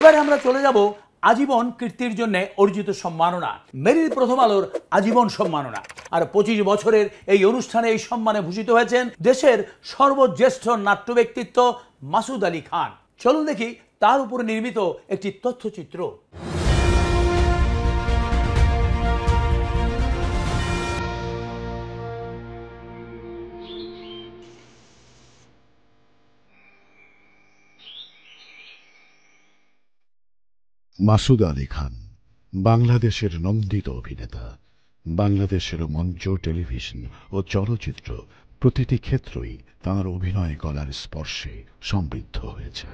এবারে আমরা চলে যাব আজীবন কীর্তির জন্য অর্জিত সম্মাননা, মেরিল প্রথম আলোর আজীবন সম্মাননা। আর 25 বছরের এই অনুষ্ঠানে এই সম্মানে ভূষিত হয়েছেন দেশের সর্বজ্যেষ্ঠ নাট্য ব্যক্তিত্ব মাসুদ আলী খান। চলুন দেখি তার উপর নির্মিত একটি তথ্যচিত্র। মাসুদ আলী খান বাংলাদেশের নন্দিত অভিনেতা। বাংলাদেশের মঞ্চ, টেলিভিশন ও চলচ্চিত্র প্রতিটি ক্ষেত্রেই তাঁর অভিনয় কলার স্পর্শে সমৃদ্ধ হয়েছে।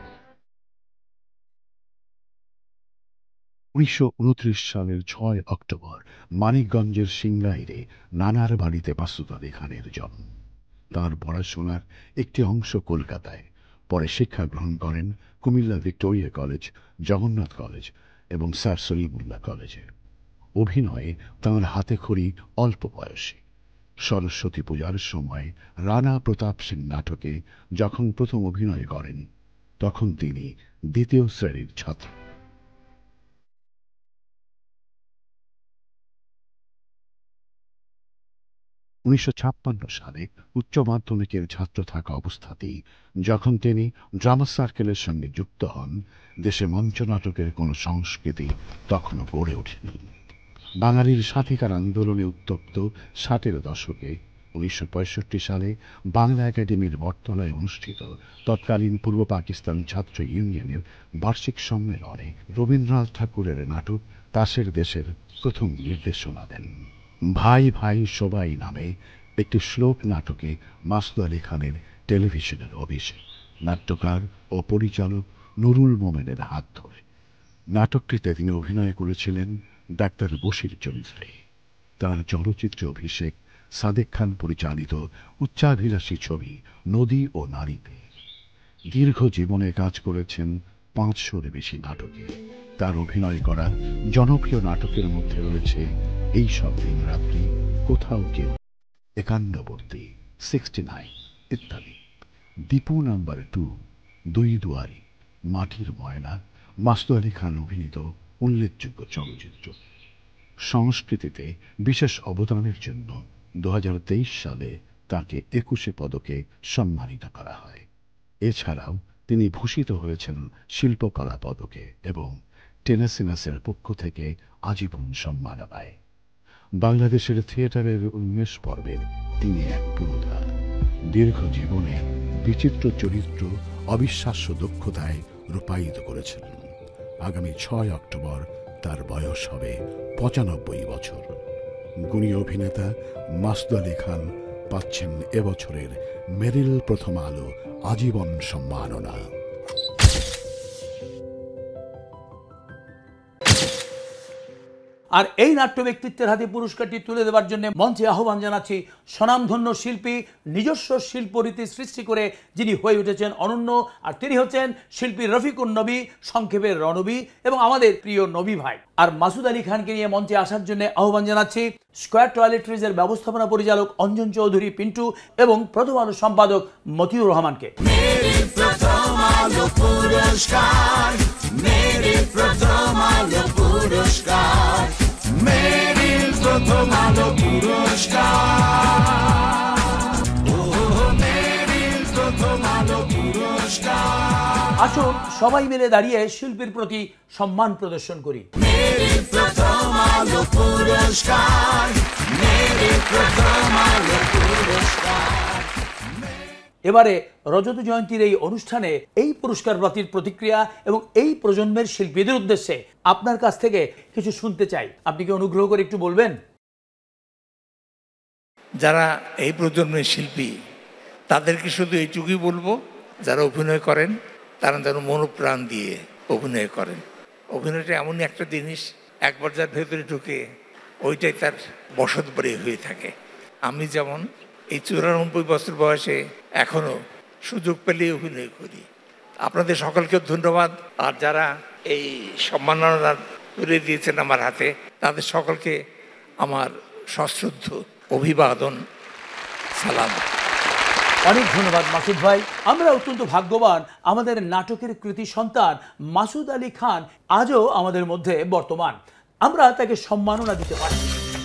1929 সালের 6 অক্টোবর মানিকগঞ্জের সিংগাইরে নানার বাড়িতে মাসুদ আলী খানের জন্ম। তাঁর পড়াশোনার একটি অংশ কলকাতায়, পরে শিক্ষা গ্রহণ করেন Comilla Victoria college, Jagannath college এবং স্যার সলিমুল্লাহ কলেজে। অভিনয়ে তাঁর হাতেখড়ি অল্প বয়সে। সরস্বতী পূজার সময় রানা প্রতাপ সিং নাটকে যখন প্রথম অভিনয় করেন, তখন তিনি দ্বিতীয় শ্রেণীর ছাত্র। 1956 সালে উচ্চ মাধ্যমিকের ছাত্র থাকা অবস্থাতেই যখন তিনি ড্রামা সার্কেলের সঙ্গে যুক্ত হন, দেশে মঞ্চ নাটকের কোনো সংস্কৃতি তখনও গড়ে ওঠেনি। বাঙালির স্বাধিকার আন্দোলনে উত্তপ্ত 60-এর দশকে 1965 সালে বাংলা একাডেমির বটতলায় অনুষ্ঠিত তৎকালীন পূর্ব পাকিস্তান ছাত্র ইউনিয়নের বার্ষিক সম্মেলনে রবীন্দ্রনাথ ঠাকুরের নাটক তাসের দেশের প্রথম নির্দেশনা দেন। ভাই ভাই সবাই নামে একটি শ্লোক নাটকে মাসুদ আলী খানের টেলিভিশনের অভিষেক, নাট্যকার ও পরিচালক নুরুল মোমেনের হাত ধরে। নাটকটিতে তিনি অভিনয় করেছিলেন ডাক্তার বশির চরিত্রে। তার চলচ্চিত্র অভিষেক সাদেক খান পরিচালিত উচ্চাভিলাষী ছবি নদী ও নারীতে। দীর্ঘ জীবনে কাজ করেছেন 500-এর বেশি নাটকে। তার অভিনয় করা জনপ্রিয় নাটকের মধ্যে রয়েছে এই সব দিন রাত্রি, কোথাও কেউ, একান্নবর্তী, 69 ইত্যাদি। দীপু নাম্বার 2, দুই দুয়ারি, মাটির ময়না মাসুদ আলী খান অভিনীত উল্লেখযোগ্য চলচ্চিত্র। সংস্কৃতিতে বিশেষ অবদানের জন্য 2023 সালে তাকে 21 পদকে সম্মানিত করা হয়। এছাড়াও তিনি ভূষিত হয়েছেন শিল্পকলা পদকে এবং টেনেসিনাসের পক্ষ থেকে আজীবন সম্মাননায়। বাংলাদেশের থিয়েটারের উন্মেষ পর্বের তিনি এক পুরোধা। দীর্ঘ জীবনে বিচিত্র চরিত্র অবিশ্বাস্য দক্ষতায় রূপায়িত করেছেন। আগামী 6 অক্টোবর তার বয়স হবে 95 বছর। গুণী অভিনেতা মাসুদ আলী খান পাচ্ছেন এবছরের মেরিল প্রথম আলো আজীবন সম্মাননা। আর এই নাট্য ব্যক্তিত্বের হাতে পুরস্কারটি তুলে দেওয়ার জন্য মঞ্চে আহ্বান জানাচ্ছি স্বনামধন্য শিল্পী, নিজস্ব শিল্পরীতি সৃষ্টি করে যিনি হয়ে উঠেছেন অনন্য, আর তিনি হচ্ছেন শিল্পী রফিকুন নবী, সংক্ষেপে রণবী, এবং আমাদের প্রিয় নবী ভাই। আর মাসুদ আলী খানকে নিয়ে মঞ্চে আসার জন্য আহ্বান জানাচ্ছি স্কয়ার টয়লেট্রিজের ব্যবস্থাপনা পরিচালক অঞ্জন চৌধুরী পিন্টু এবং প্রথম আলো সম্পাদক মতিউর রহমানকে। আসুন সবাই মিলে দাঁড়িয়ে শিল্পীর প্রতি সম্মান প্রদর্শন করি। এবারে রজত জয়ন্তীর এই অনুষ্ঠানে এই পুরস্কার প্রাপ্তির প্রতিক্রিয়া এবং এই প্রজন্মের শিল্পীদের উদ্দেশ্যে আপনার কাছ থেকে কিছু শুনতে চাই। আপনি কি অনুগ্রহ করে একটু বলবেন? যারা এই প্রজন্মের শিল্পী তাদেরকে শুধু এইটুকুই বলবো, যারা অভিনয় করেন তারা যেন মনোপ্রাণ দিয়ে অভিনয় করেন। অভিনয়টা এমনই একটা জিনিস, একবার যার ভেতরে ঢুকে ওইটাই তার বসত বাড়ি হয়ে থাকে। আমি যেমন এই 94 বছর বয়সে এখনো সুযোগ পেলে অভিনয় করি। আপনাদের সকলকে ধন্যবাদ। আর যারা এই সম্মাননা তুলে দিয়েছেন আমার হাতে, তাদের সকলকে আমার সশ্রদ্ধ অভিবাদন, সালাম। অনেক ধন্যবাদ মাসুদ ভাই। আমরা অত্যন্ত ভাগ্যবান, আমাদের নাটকের কৃতি সন্তান মাসুদ আলী খান আজও আমাদের মধ্যে বর্তমান। আমরা তাকে সম্মাননা দিতে পারি।